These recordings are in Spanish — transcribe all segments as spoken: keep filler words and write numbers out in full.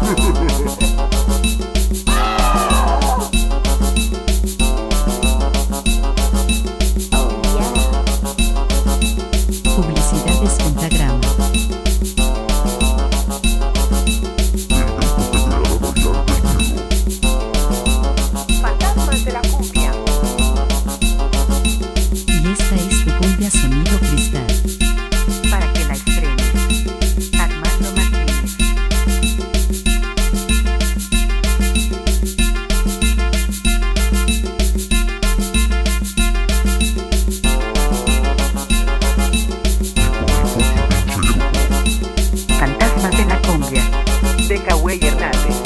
Publicidades Pentagrama. Fantasmas de la cumbia. Y esta es tu cumbia Sonido Cristal. Para que la estrenes. Armando Martínez. Fantasmas de la cumbia. De Cahuey Hernández.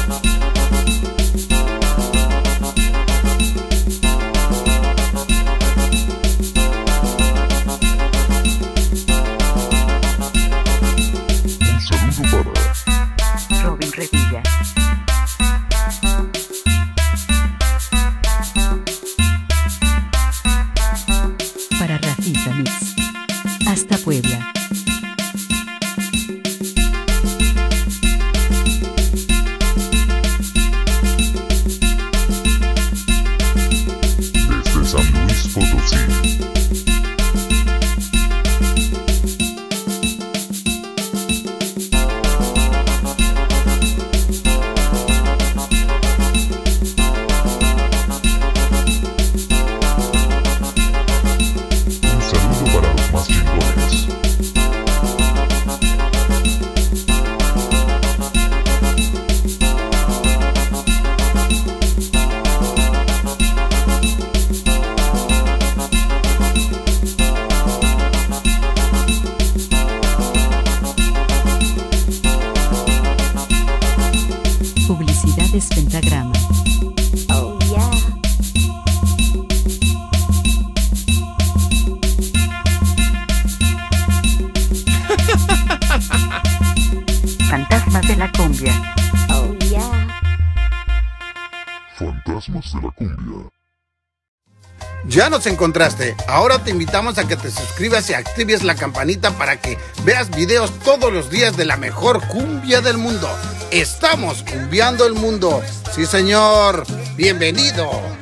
Un saludo para Robin Revilla. Para Rafita Mix. Hasta Puebla. desde San Luis Potosí. Un saludo para los más chingones. Publicidades Pentagrama. Oh yeah. Fantasmas de la cumbia. Oh yeah. Fantasmas de la cumbia. Ya nos encontraste. Ahora te invitamos a que te suscribas y actives la campanita para que veas videos todos los días de la mejor cumbia del mundo. Estamos cumbiando el mundo. Sí, señor. Bienvenido.